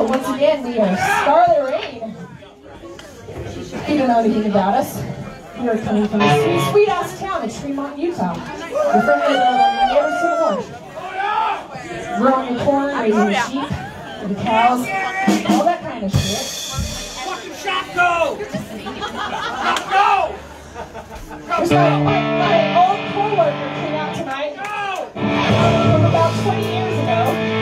once again, we are Scarlet Rain. If you don't know anything about us, we are coming from the sweet, sweet ass town of Tremont, Utah. We're from the neighbors to the north. Growing the corn, raising the sheep, the cows, all that kind of shit. Fucking shot go! Shot go! There's my old co-worker came out tonight from about 20 years ago.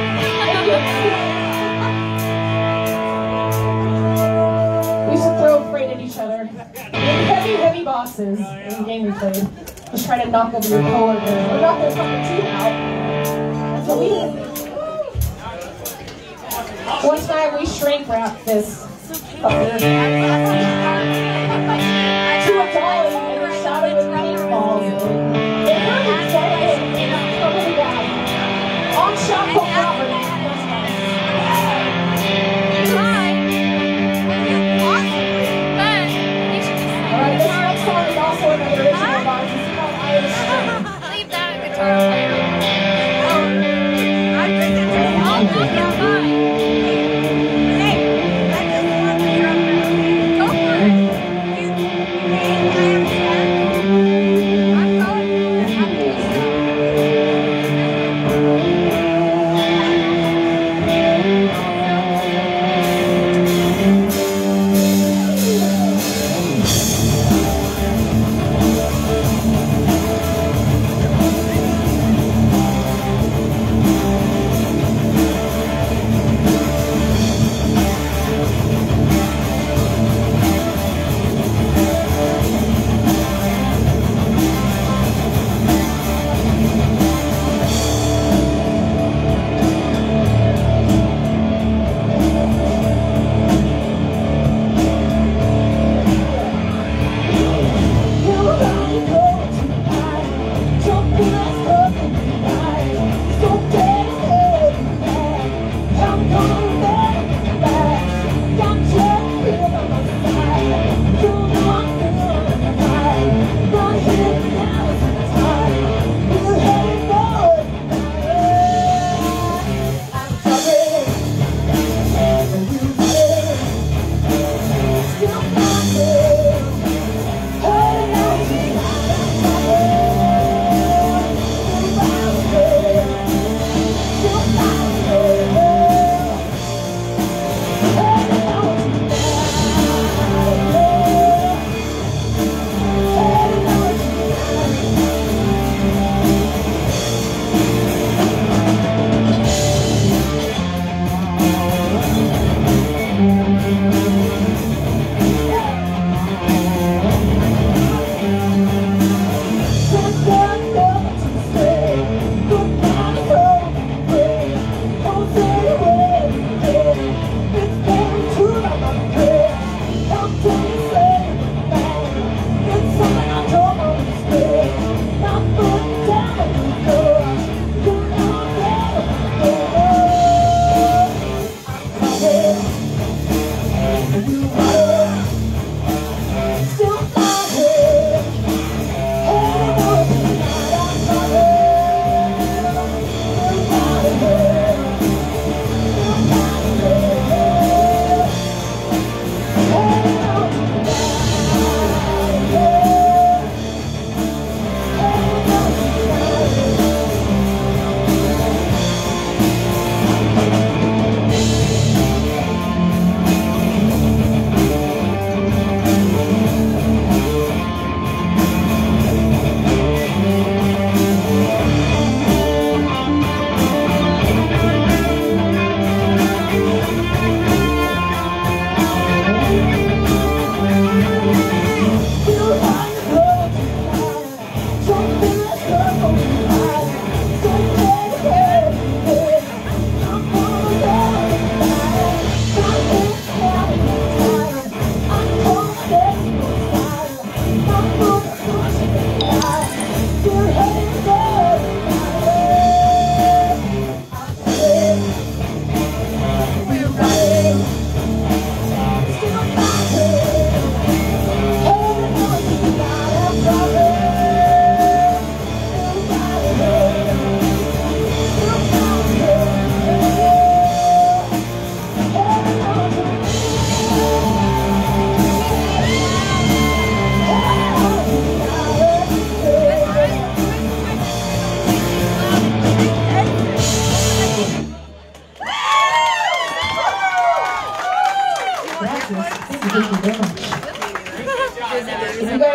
We used to throw freight at each other. Heavy bosses in the game we played. Just try to knock over your co-worker or knock their fucking team out. That's what we did. One time we shrink wrapped this fucker to a dolly and we shot it with paintballs. It hurt totally bad. On shot for property. Alright, this next song is also another original of ours. It's called Irish String. Leave that guitar player. I think it's all good. Yeah, fine. Hey, I just want to hear about it. Go for it. I'm going.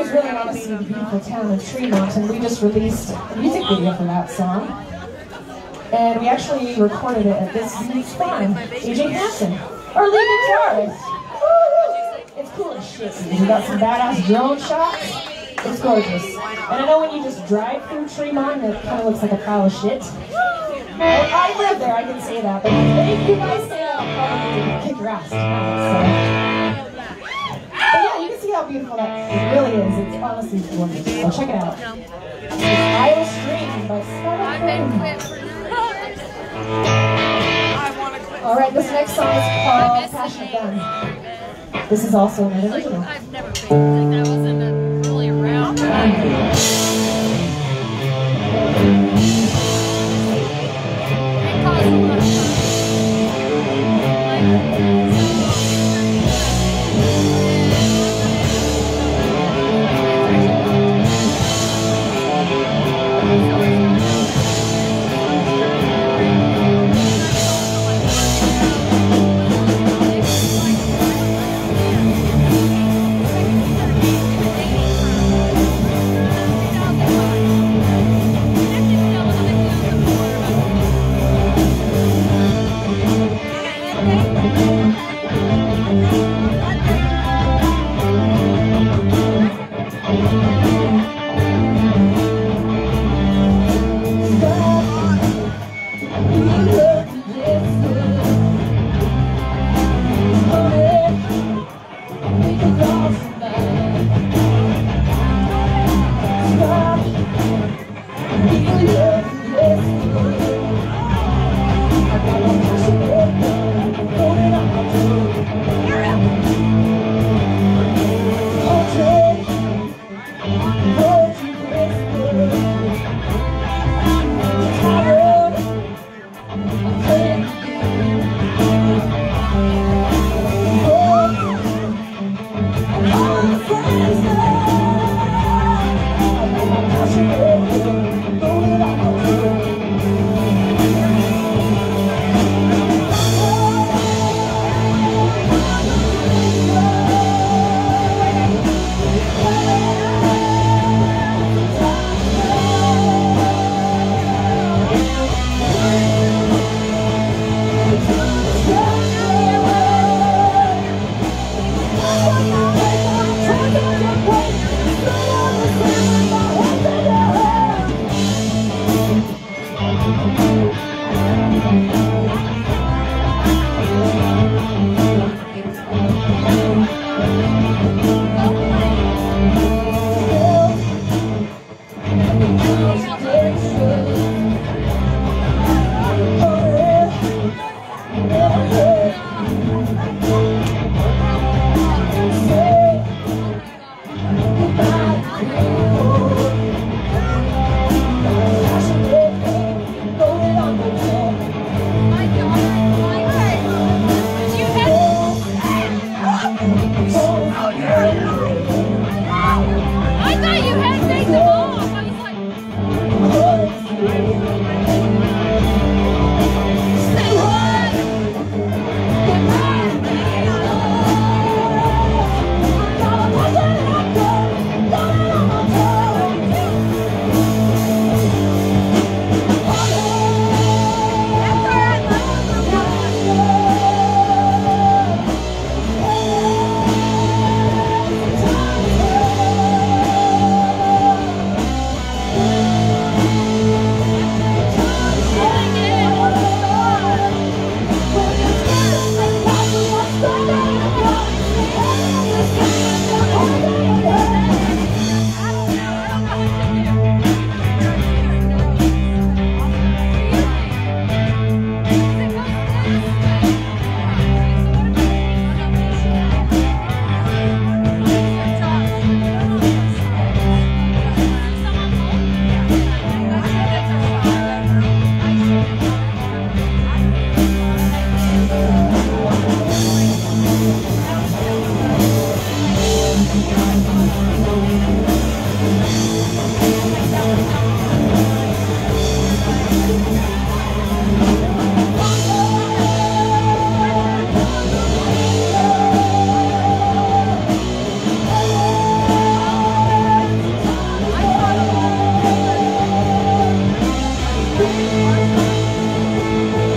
guys really want to see the beautiful town of Tremont, and we just released a music video for that song. And we actually recorded it at this dude's farm, AJ Hansen, our lead guitarist. It's cool as shit. We got some badass drone shots. It's gorgeous. And I know when you just drive through Tremont, it kind of looks like a pile of shit. I live there, I can say that. But if you guys say that, I'll probably kick your ass tonight. But yeah, you can see how beautiful that really is. It's honestly gorgeous. So check it out. It's Iowa Stream by Scott Quinn. Alright, this next song is called Passionate Gun. This is also an original. I've never been. Like, I wasn't really around. It caused a lot of fun.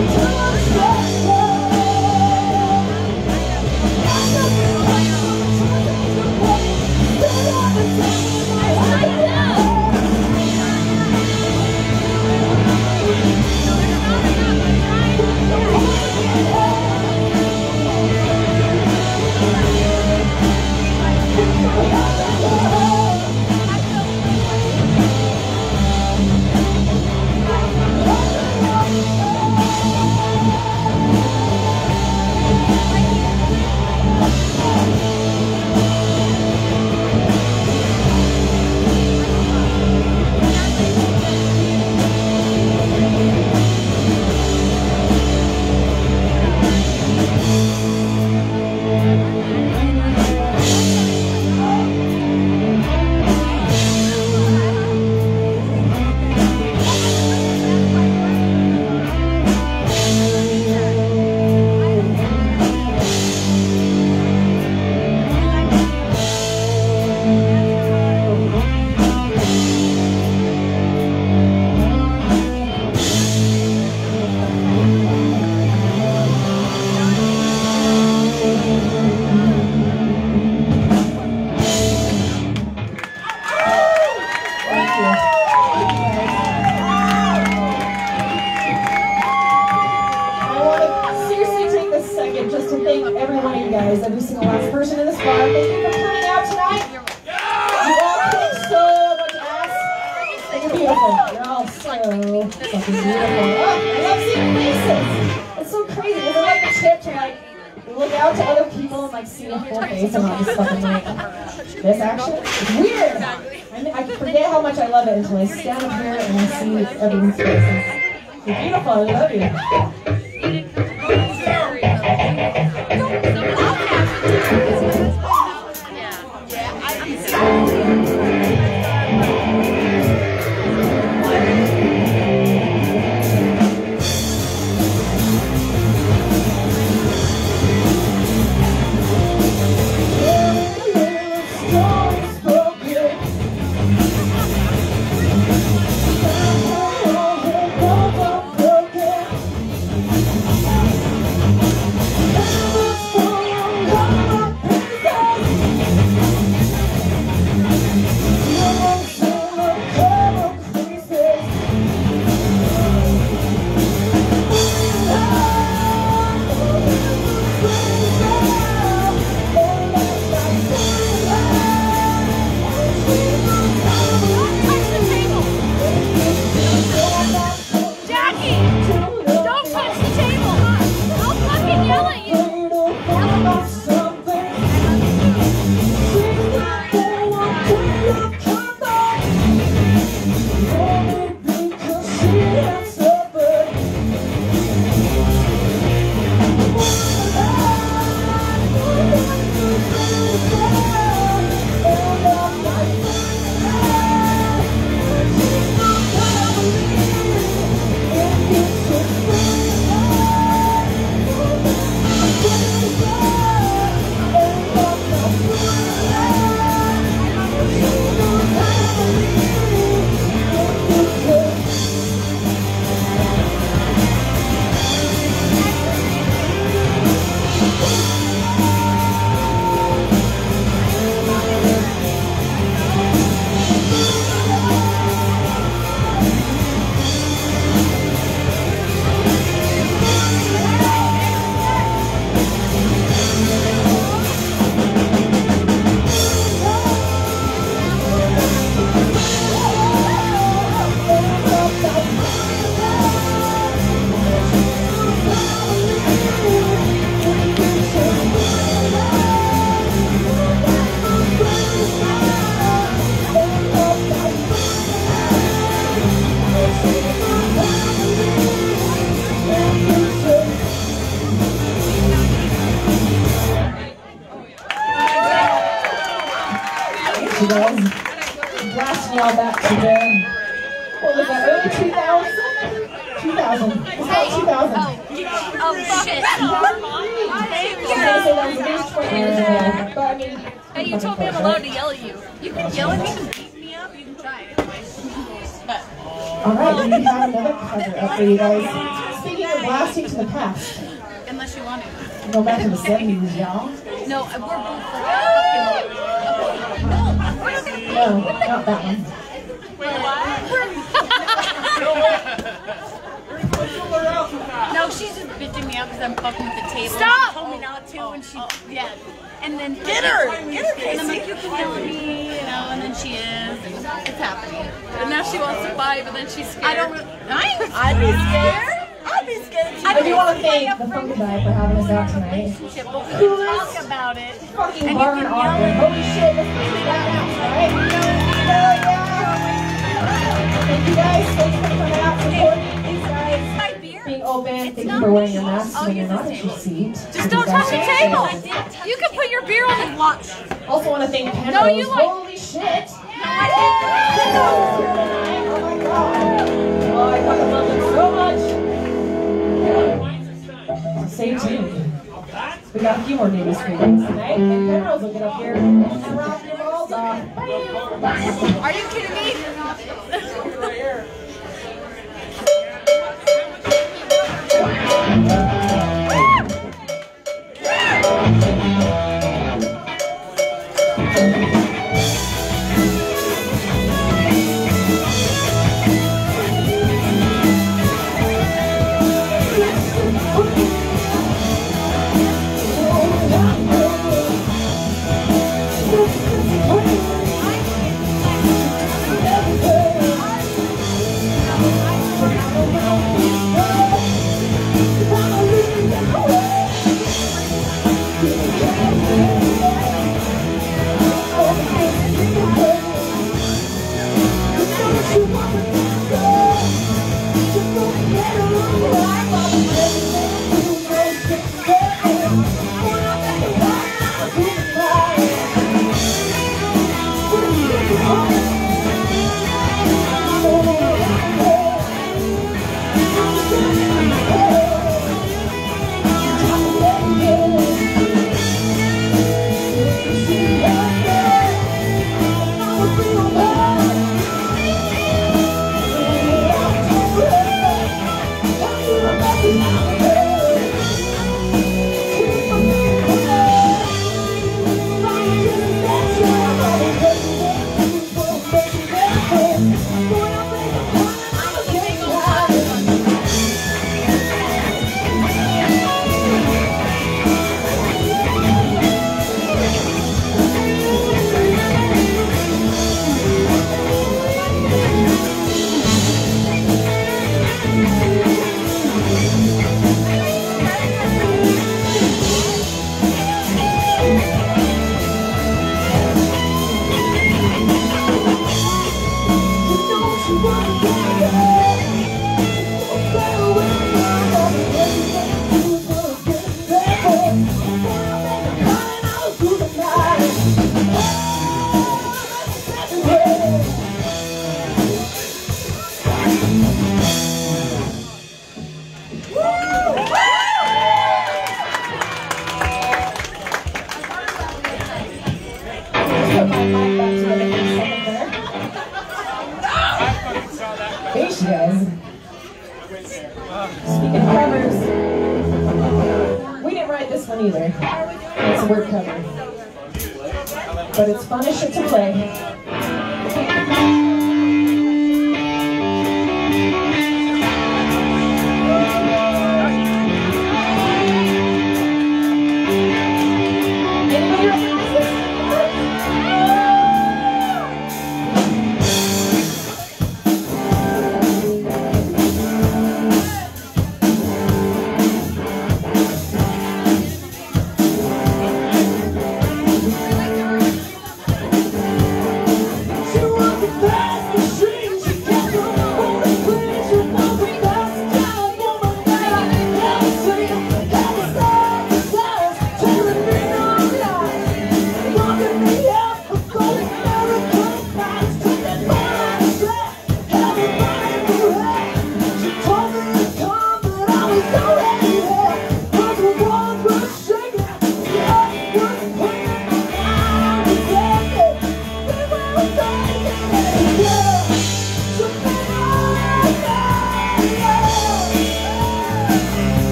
Every single last person in this bar. Thank you for coming out tonight. You all kick so much ass. You're beautiful. You're all so fucking beautiful. Oh, I love seeing faces. It's so crazy. Is it like a trip to like look out to other people and like see a full face and not just fucking like this action? It's weird. I forget how much I love it until I stand up here and I see everyone's faces. You're beautiful. I love you. You guys, blasting y'all back to the, what was that, early 2000? 2000. It's not 2000. Oh, shit. I was going to say that was at least 20 years ago, but I mean... Hey, you told me I'm allowed to yell at you. You can yell at me, you can beat me up, you can try it. Alright, we have another cover up for you guys. Speaking of blasting to the past. Unless you want to. Go back to the 70s, y'all. No, we're both fucking. No, not that one. No, she's just bitching me out because I'm fucking with the table. Stop! She told me not to, and she, yeah. And then Get her, And I'm like, Casey. you can yell at me, you know, and then she is, and it's happening. And now she wants to fight, but then she's scared. I don't. I'd be scared. I'd be scared too. I do want to thank the Funky Guy for having us out tonight. But we can talk about it. Fucking And you bar can and yell Ogden. at Holy shit, let's do that now, alright? Hell yeah! Thank you guys, thanks for coming out, supporting these guys, my beer. being open. Thank you for wearing your masks when you're not at your seat. Just don't touch the table. You can put your beer on the watch. Also want to thank Penrose. No, you like- Holy shit! No, Penrose here tonight. Oh my god. Oh, I fucking love them so much. Stay tuned. We got a few more newbie screenings tonight, and Penrose will get up here and rock your balls off. Bye. Are you kidding me? Thanks, you guys. Speaking of covers, we didn't write this one either. It's a word cover. But it's fun as shit to play. You want the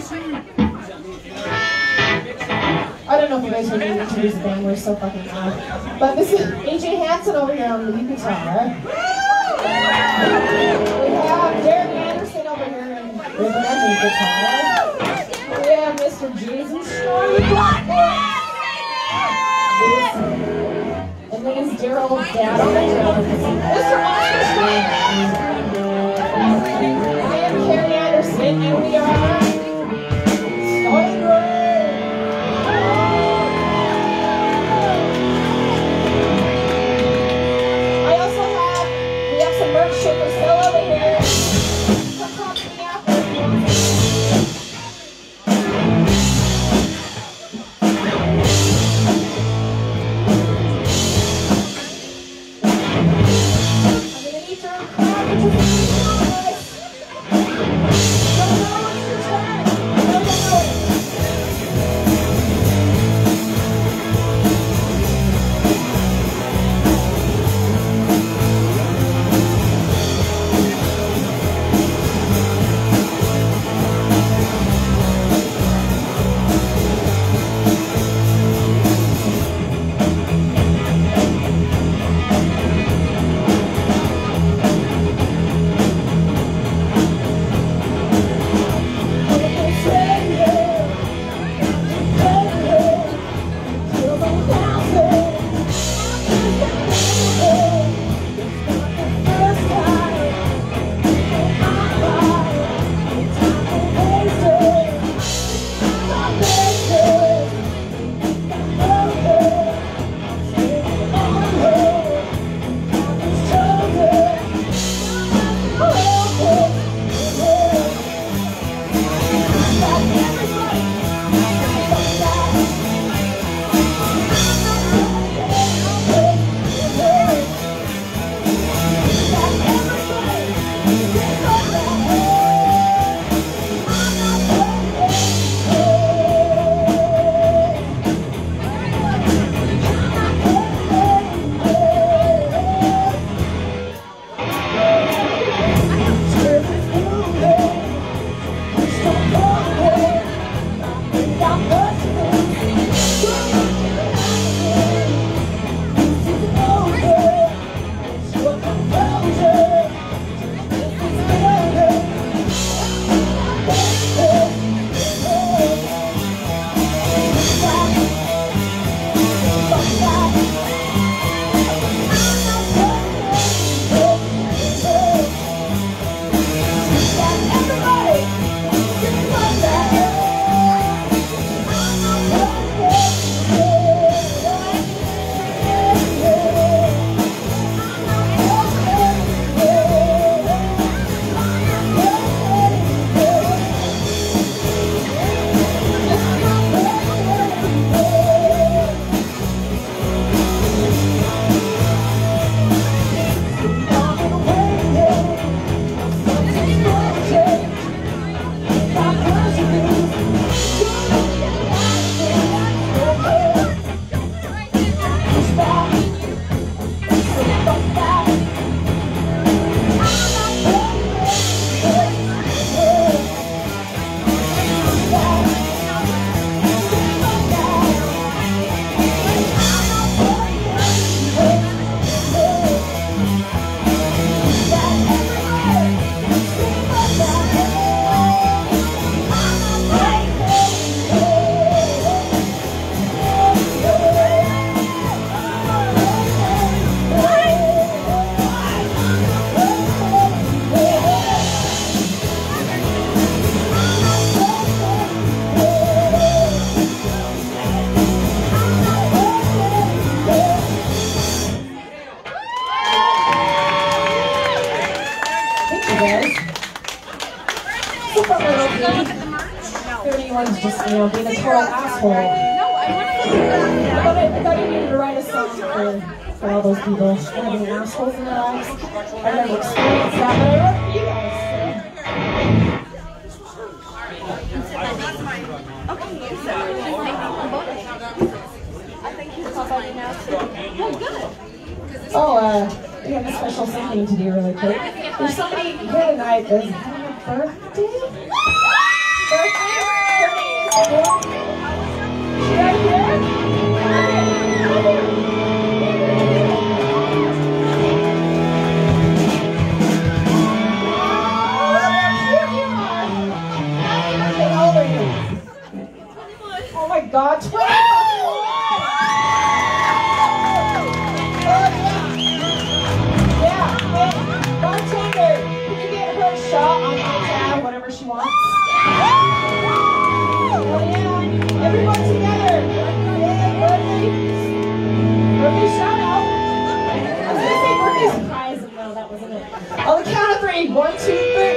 I don't know if you guys are going to introduce the band, we're so fucking loud. But this is AJ Hansen over here on the lead guitar. We have Jeremy Anderson over here on the rhythm guitar. We have Mr. Jason Strong. And then is Daryl Dad on the drums. Mr. Armstrong. And Carrie Anderson, and we are Starting Rain. We have some merch shippers still over here. Come talk to me after. Everyone's just, being a total asshole. I thought you needed to write a song for all those people that are being assholes in their lives. I've never experienced that, but I wrote for you guys. We have a special something to do really quick. There's somebody here tonight that's having a birthday. Birthday, her name is right here. How old are you? Oh my God, 20! Yeah, bartender, can you get her a shot on tab, whatever she wants? Oh yeah, everyone together. Yeah, birthday shout out. I was gonna say birthday surprise, and no, that wasn't it. On the count of 3, 1, 2, 3.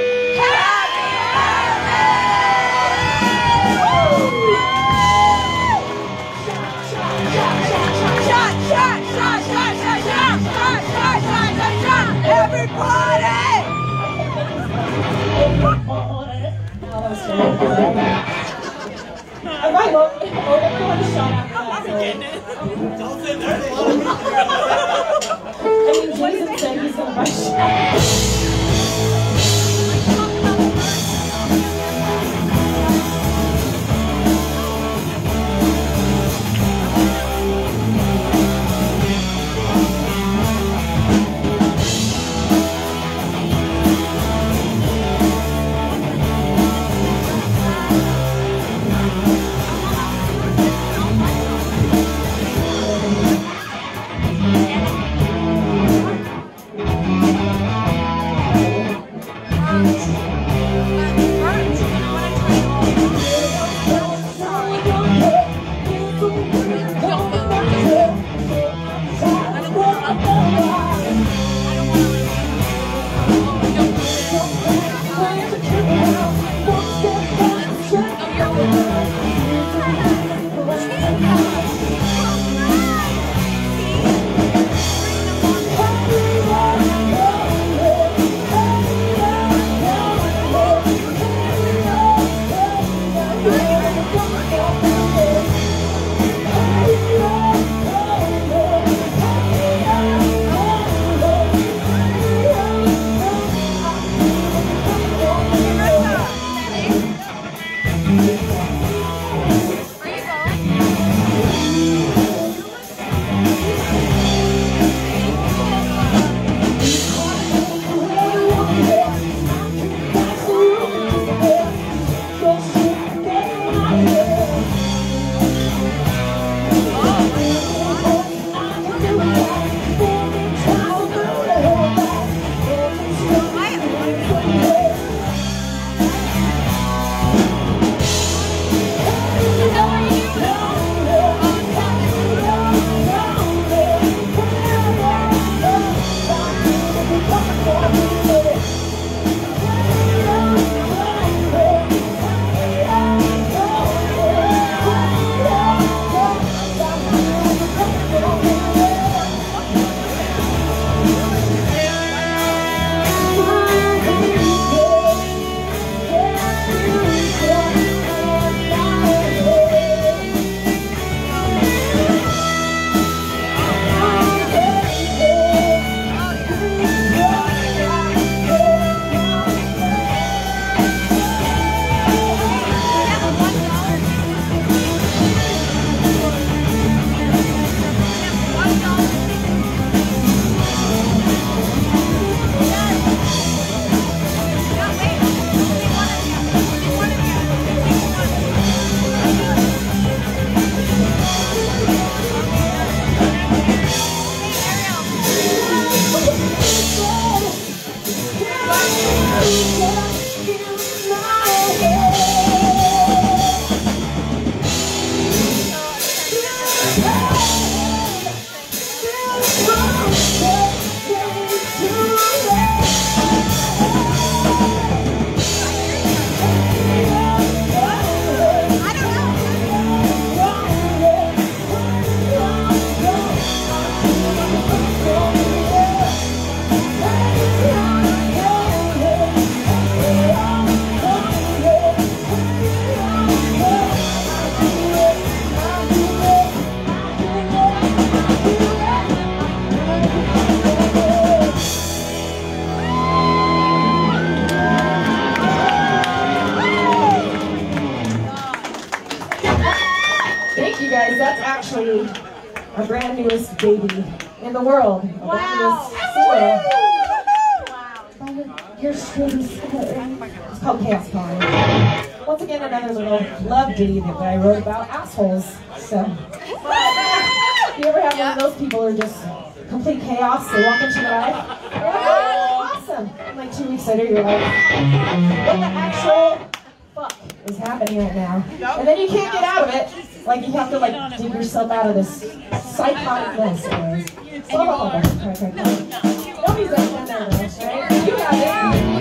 Everybody! Oh, that was terrible. I might look. Oh, everyone shot after that. I mean, Jason said he's gonna buy shots. you our brand newest baby in the world. Our brand newest single. Your baby single. It's called Chaos Calling. Once again, another little love ditty that I wrote about assholes. So, if you ever have one of those people who are just complete chaos, they walk into your life, you're like, oh, awesome. And like 2 weeks later, you're like, what the actual fuck is happening right now? And then you can't get out of it. Like you have to like dig yourself out of this psychotic mess. Anyways. Nobody's like that there, right? You got it.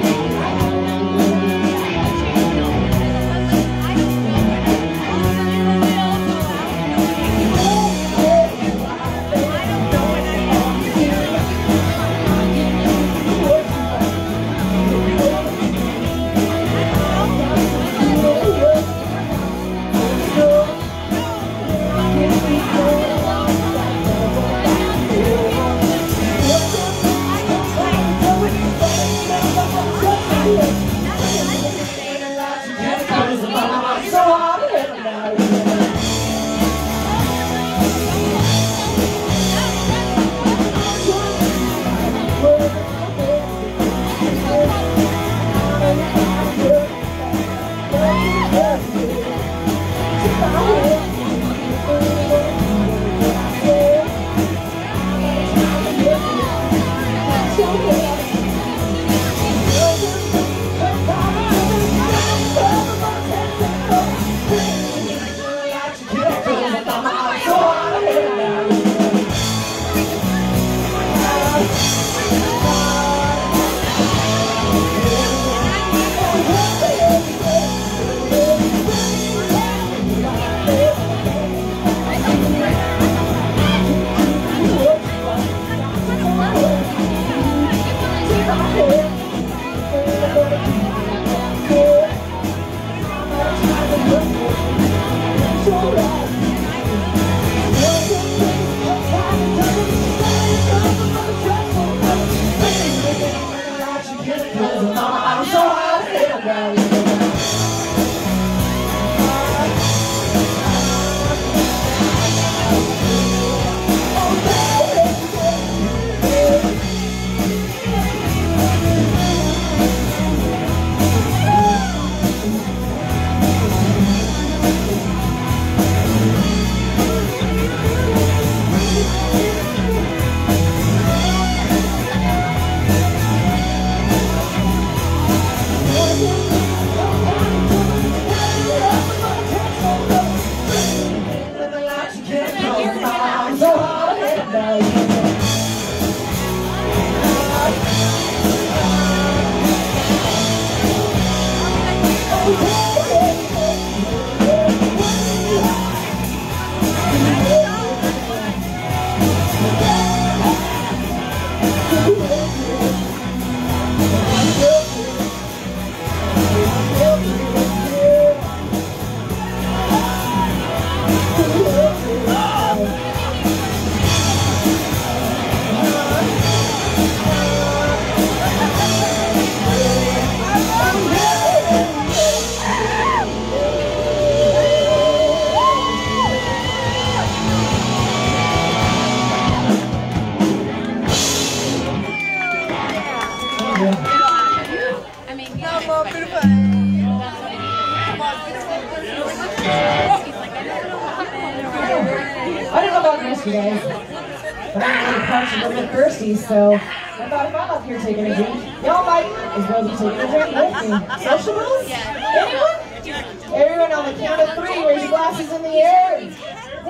You guys, but I'm really parched and a bit thirsty, so I thought if I'm up here taking a drink, y'all might as well be taking a drink with me. Sociables? Anyone? Everyone on the count of 3, raise your glasses in the air. 1, 2,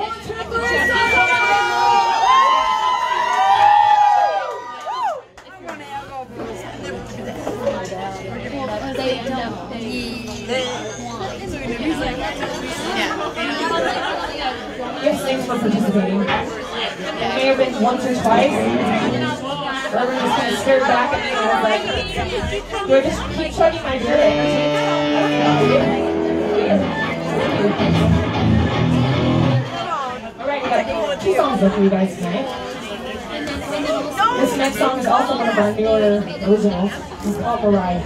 3. Yes, thanks for participating. It may have been once or twice. Everyone just kind of stared back at me and I was like, do I just keep chugging my drink? Alright, we got 2 songs left for you guys tonight. This next song is also one of our newer originals. It's called The Ride.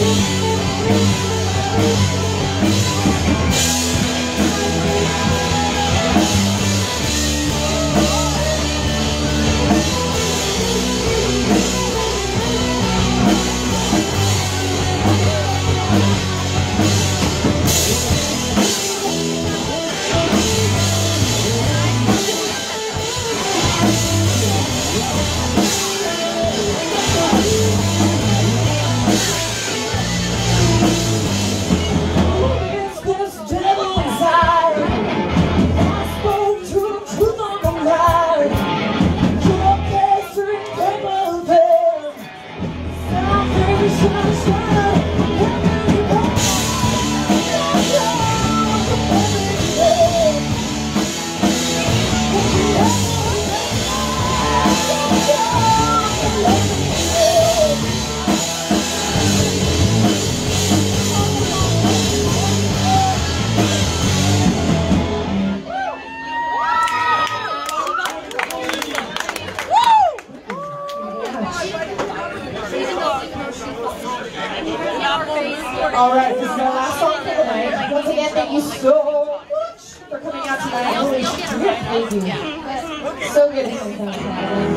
Alright, this is our last song for the night. Once again, thank you so much for coming out tonight. Holy shit, thank you. So good to come out.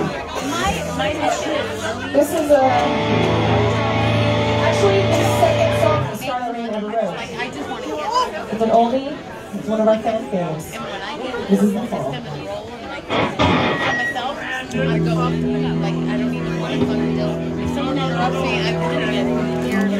This is actually the second song that Starlight Rain ever wrote. It's an oldie. It's one of our fan favorites. This is the fall. I go up to them, like, I don't even want to fucking deal. If someone interrupts me, I'm gonna get here.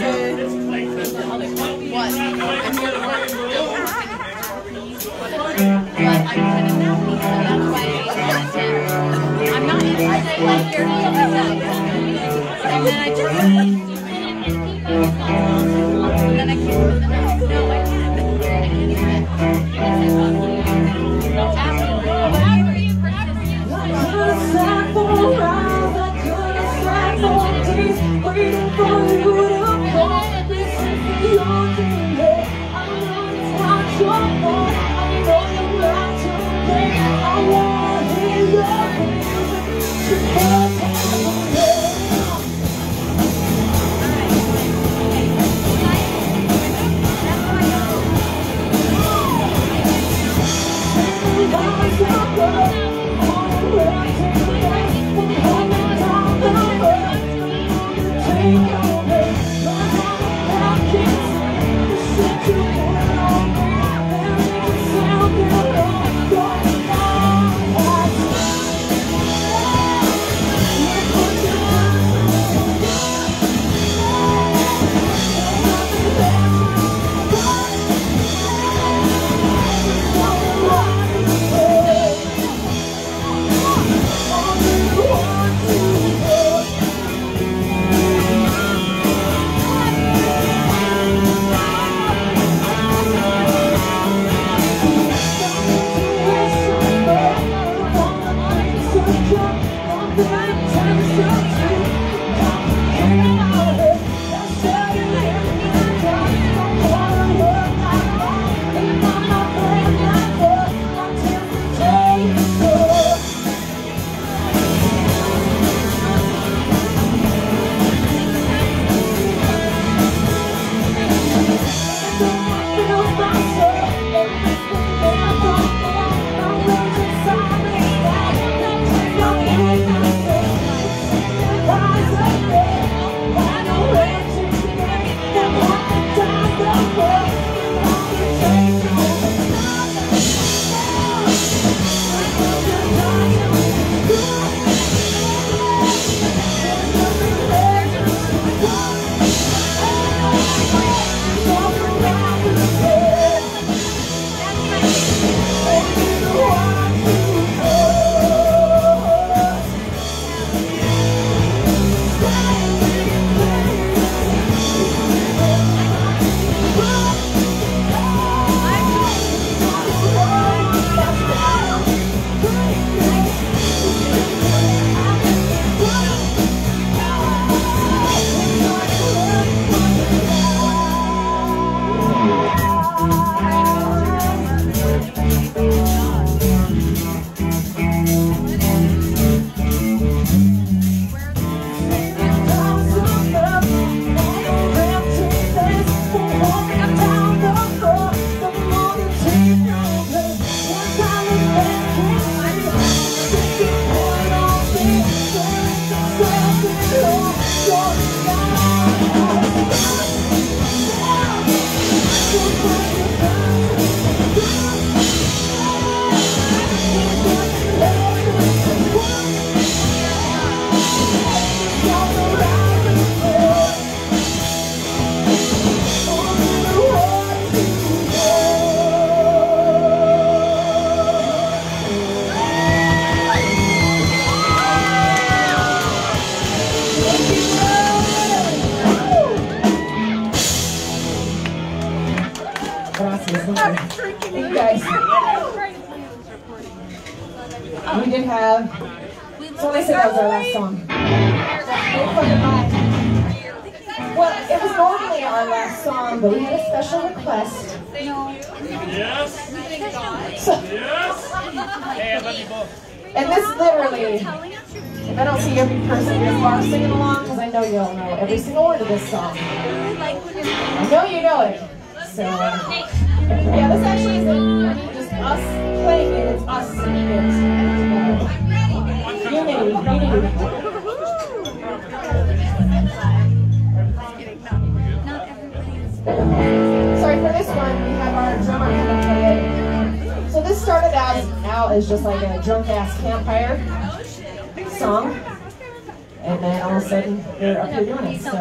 What? I'm here to work. But I'm kind of happy, so that's why I'm not interested, like, here to do that. And then I just and then I can't. No, I can't. I can't even. Waiting for you to come. Gracias. Thank you guys. We did have, so when I said that was our last song. Well, it was normally our last song, but we had a special request. Yes. So, Yes. Hey, I love you both. and this literally, if I don't see every person in this bar singing along, because I know you all know every single word of this song. I know you know it. So, yeah, this actually isn't just us playing it, it's us singing it. Unity. Sorry, for this one, we have our drummer come and play it. So this started out as just like a drunk-ass campfire song. And then all of a sudden, they're up here doing it. So,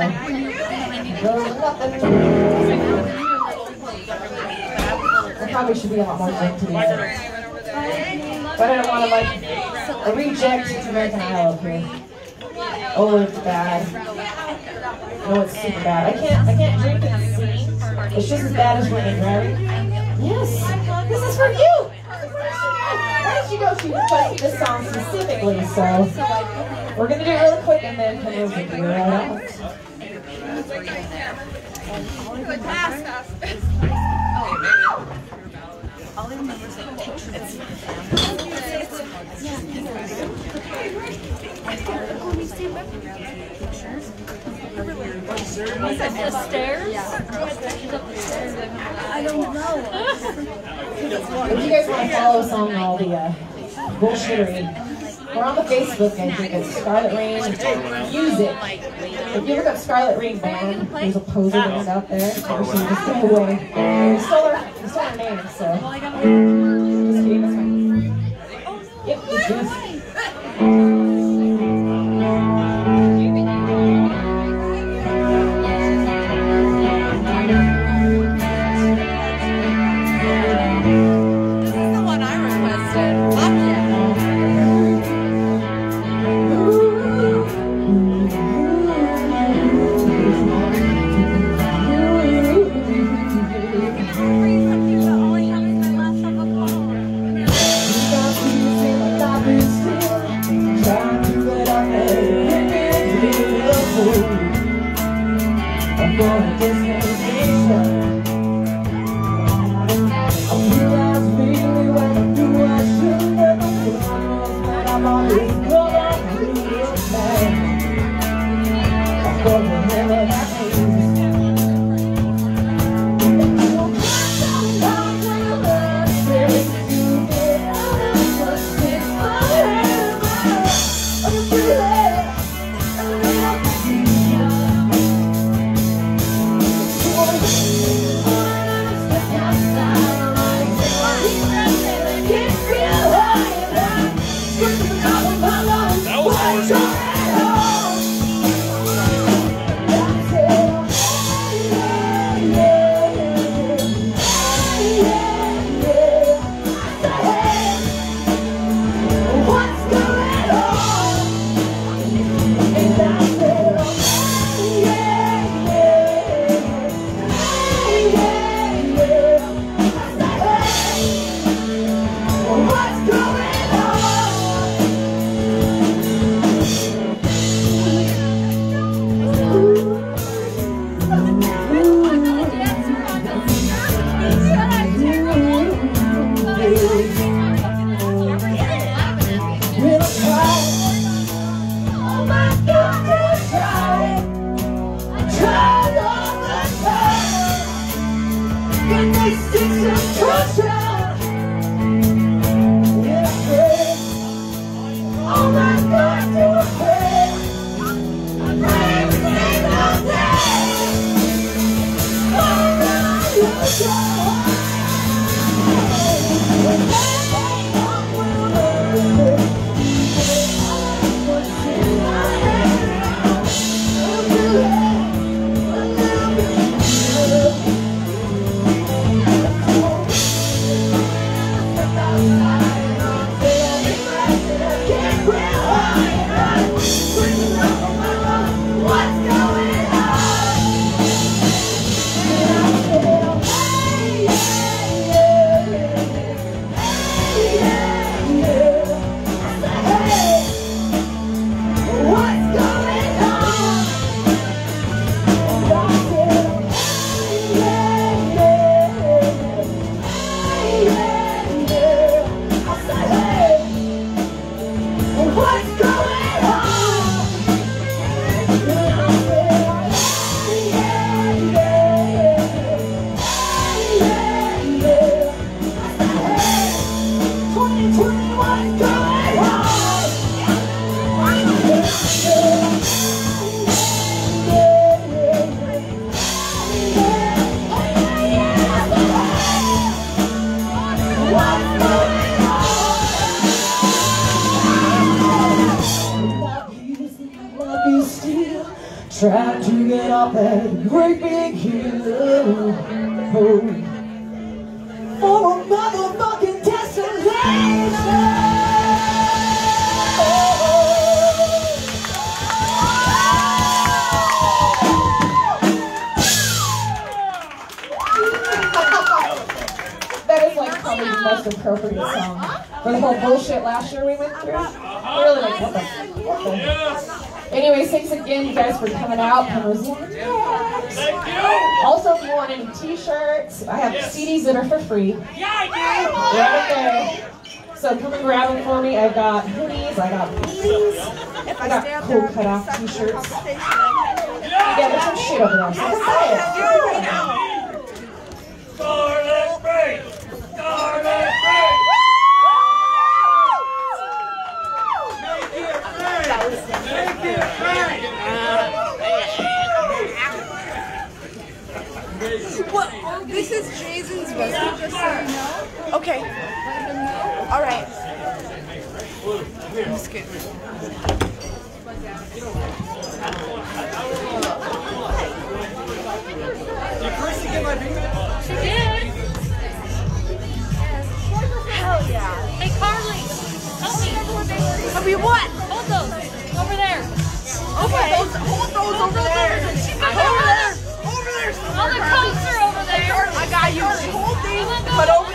there probably should be a lot more drink to be there. But I don't want to like a reject American Idol up here. Oh, it's bad. No, it's super bad. I can't drink and sing. It's just as bad as running, right? Yes. This is for you. Why did you go to request this song specifically? So we're gonna do it really quick and then we'll figure it out. All I remember is like pictures. Was it the stairs? I don't know. If you guys want to follow us on all the bullshittery, we're on the Facebook, I think it's Scarlet Rain Music. If you look up Scarlet Rain Band, there's a poser band out there. Of course, you just go away. We stole our name, so. Just kidding, that's fine. Yep, it's good. What's going on? Trying to get off that great big hill for a motherfucking destination. That is like probably the most appropriate song for the whole bullshit last year we went through. We're really like, what the? Anyways, thanks again, you guys, for coming out. Thank you. Also, if you want any t-shirts, I have CDs that are for free. Yeah, I Right there. So come and grab them for me. I've got hoodies, I got beanies, I got cool cut-off t-shirts. Yeah, there's some shit over there. So come buy it. Scarlet Free. Scarlet Free. What? This is Jason's message, just so you know. Okay. All right. I'm just kidding. Did Chrissy get my bingo? She did. Hell yeah. Hey, Carly, help me. I mean, what? Hold those. Over there. Okay. Hold those over there. She's got Over her there. Over there. All the coats are over there. I got you. Hold these, Go, but go, over